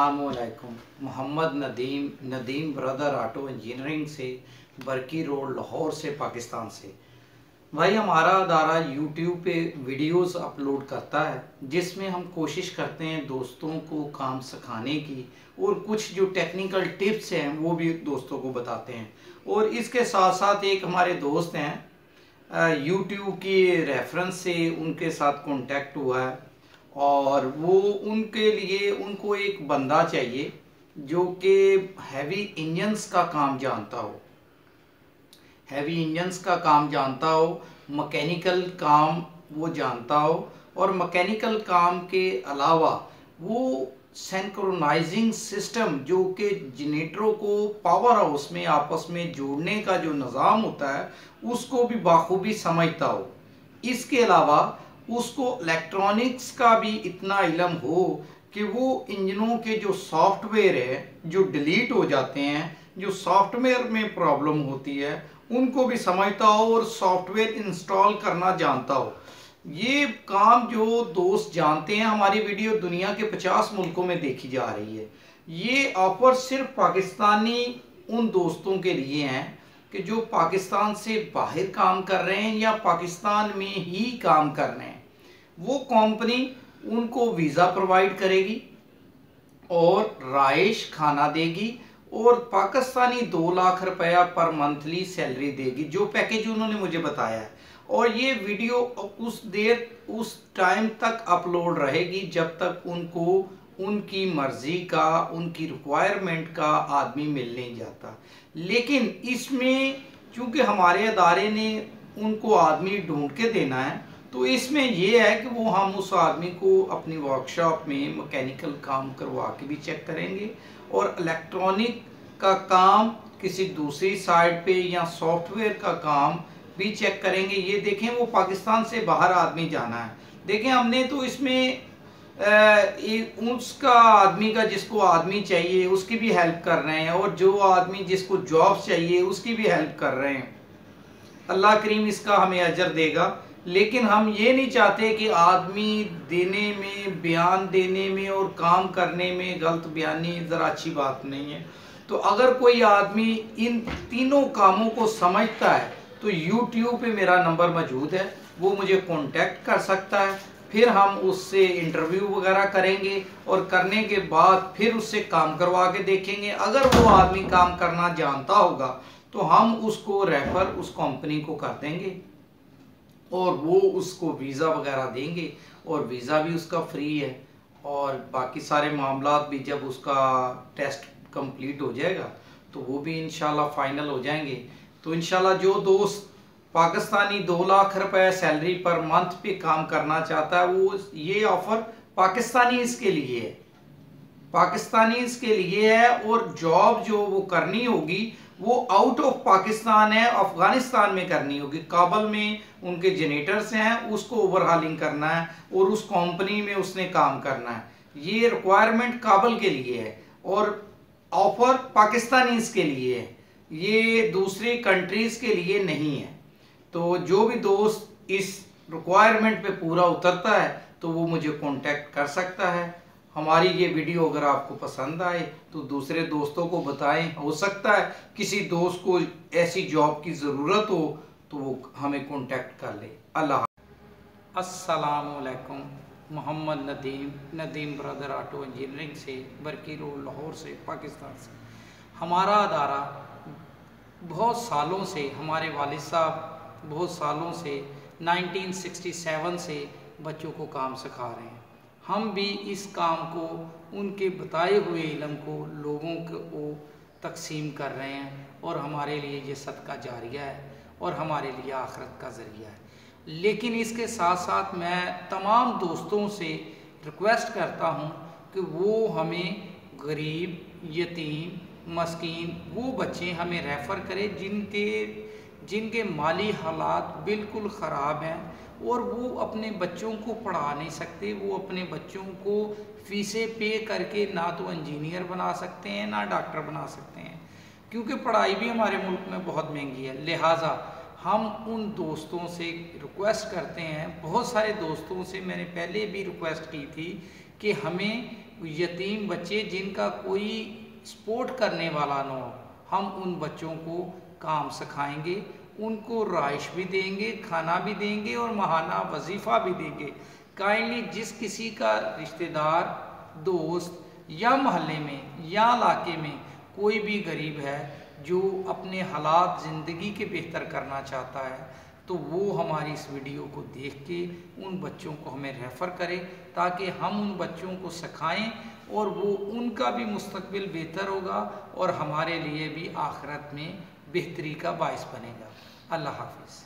अस्सलामुअलैकुम। Mohammad Nadeem brother auto engineering से, Barki road, Lahore से, पाकिस्तान से। भाई हमारा अदारा यूट्यूब पे वीडियोस अपलोड करता है जिसमें हम कोशिश करते हैं दोस्तों को काम सिखाने की, और कुछ जो टेक्निकल टिप्स हैं वो भी दोस्तों को बताते हैं। और इसके साथ साथ एक हमारे दोस्त हैं यूट्यूब की रेफरेंस से उनके साथ कांटेक्ट हुआ है, और वो उनके लिए उनको एक बंदा चाहिए जो कि हैवी इंजन्स का काम जानता हो, हैवी इंजन्स का काम जानता हो, मैकेनिकल काम वो जानता हो, और मैकेनिकल काम के अलावा वो सिंक्रोनाइजिंग सिस्टम जो कि जनरेटरों को पावर हाउस में आपस में जोड़ने का जो निज़ाम होता है उसको भी बाखूबी समझता हो। इसके अलावा उसको इलेक्ट्रॉनिक्स का भी इतना इल्म हो कि वो इंजनों के जो सॉफ्टवेयर है जो डिलीट हो जाते हैं, जो सॉफ्टवेयर में प्रॉब्लम होती है उनको भी समझता हो और सॉफ्टवेयर इंस्टॉल करना जानता हो। ये काम जो दोस्त जानते हैं, हमारी वीडियो दुनिया के 50 मुल्कों में देखी जा रही है। ये ऑफर सिर्फ पाकिस्तानी उन दोस्तों के लिए हैं कि जो पाकिस्तान से बाहर काम कर रहे हैं या पाकिस्तान में ही काम कर रहे हैं। वो कंपनी उनको वीज़ा प्रोवाइड करेगी और राइश खाना देगी और पाकिस्तानी 2 लाख रुपया पर मंथली सैलरी देगी, जो पैकेज उन्होंने मुझे बताया है। और ये वीडियो उस टाइम तक अपलोड रहेगी जब तक उनको उनकी मर्जी का, उनकी रिक्वायरमेंट का आदमी मिल नहीं जाता। लेकिन इसमें चूंकि हमारे अदारे ने उनको आदमी ढूंढ के देना है, तो इसमें ये है कि वो हम उस आदमी को अपनी वर्कशॉप में मैकेनिकल काम करवा के भी चेक करेंगे और इलेक्ट्रॉनिक का काम किसी दूसरी साइड पे या सॉफ्टवेयर का काम भी चेक करेंगे। ये देखें, वो पाकिस्तान से बाहर आदमी जाना है। देखें, हमने तो इसमें उसका आदमी का जिसको आदमी चाहिए उसकी भी हेल्प कर रहे हैं, और जो आदमी जिसको जॉब चाहिए उसकी भी हेल्प कर रहे हैं। अल्लाह करीम इसका हमें अजर देगा। लेकिन हम ये नहीं चाहते कि आदमी देने में, बयान देने में और काम करने में गलत बयानी ज़रा अच्छी बात नहीं है। तो अगर कोई आदमी इन तीनों कामों को समझता है तो YouTube पे मेरा नंबर मौजूद है, वो मुझे कांटेक्ट कर सकता है। फिर हम उससे इंटरव्यू वगैरह करेंगे और करने के बाद फिर उससे काम करवा के देखेंगे। अगर वो आदमी काम करना जानता होगा तो हम उसको रेफर उस कंपनी को कर देंगे और वो उसको वीज़ा वगैरह देंगे, और वीज़ा भी उसका फ्री है। और बाकी सारे मामला भी जब उसका टेस्ट कंप्लीट हो जाएगा तो वो भी इंशाल्लाह फाइनल हो जाएंगे। तो इंशाल्लाह जो दोस्त पाकिस्तानी 2 लाख रुपए सैलरी पर मंथ पे काम करना चाहता है, वो ये ऑफर पाकिस्तानीज़ के लिए है, पाकिस्तानीज़ के लिए है। और जॉब जो वो करनी होगी वो आउट ऑफ पाकिस्तान है, अफगानिस्तान में करनी होगी। काबल में उनके जनरेटर्स हैं, उसको ओवरहालिंग करना है और उस कंपनी में उसने काम करना है। ये रिक्वायरमेंट काबल के लिए है और ऑफर पाकिस्तानीज़ के लिए है, ये दूसरी कंट्रीज़ के लिए नहीं है। तो जो भी दोस्त इस रिक्वायरमेंट पे पूरा उतरता है तो वो मुझे कांटेक्ट कर सकता है। हमारी ये वीडियो अगर आपको पसंद आए तो दूसरे दोस्तों को बताएं। हो सकता है किसी दोस्त को ऐसी जॉब की ज़रूरत हो तो वो हमें कांटेक्ट कर ले। अल्लाह। अस्सलामुअलैकुम। Mohammad Nadeem brother auto engineering से, बरकी रोड, लाहौर से, पाकिस्तान से। हमारा अदारा बहुत सालों से, हमारे वालिद साहब बहुत सालों से 1967 से बच्चों को काम सिखा रहे हैं। हम भी इस काम को, उनके बताए हुए इल्म को लोगों को तकसीम कर रहे हैं, और हमारे लिए ये सदका जारिया है और हमारे लिए आखिरत का ज़रिया है। लेकिन इसके साथ साथ मैं तमाम दोस्तों से रिक्वेस्ट करता हूँ कि वो हमें गरीब, यतीम, मस्कीन वो बच्चे हमें रेफ़र करें जिनके माली हालात बिल्कुल ख़राब हैं और वो अपने बच्चों को पढ़ा नहीं सकते। वो अपने बच्चों को फ़ीसें पे करके ना तो इंजीनियर बना सकते हैं ना डॉक्टर बना सकते हैं, क्योंकि पढ़ाई भी हमारे मुल्क में बहुत महंगी है। लिहाजा हम उन दोस्तों से रिक्वेस्ट करते हैं, बहुत सारे दोस्तों से मैंने पहले भी रिक्वेस्ट की थी कि हमें यतीम बच्चे जिनका कोई सपोर्ट करने वाला ना हो, हम उन बच्चों को काम सिखाएंगे, उनको राइश भी देंगे, खाना भी देंगे और माहाना वजीफ़ा भी देंगे। काइंडली जिस किसी का रिश्तेदार, दोस्त या मोहल्ले में या इलाके में कोई भी गरीब है जो अपने हालात ज़िंदगी के बेहतर करना चाहता है, तो वो हमारी इस वीडियो को देख के उन बच्चों को हमें रेफ़र करें, ताकि हम उन बच्चों को सिखाएं और वो उनका भी मुस्तकबिल बेहतर होगा और हमारे लिए भी आखिरत में बेहतरी का बायस बनेगा। अल्लाह हाफिज़।